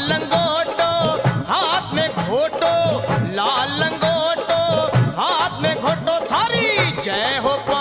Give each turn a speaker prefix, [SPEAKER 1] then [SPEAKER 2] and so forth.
[SPEAKER 1] लंगोटो हाथ में घोटो, लाल लंगोटो हाथ में घोटो, थारी जय हो।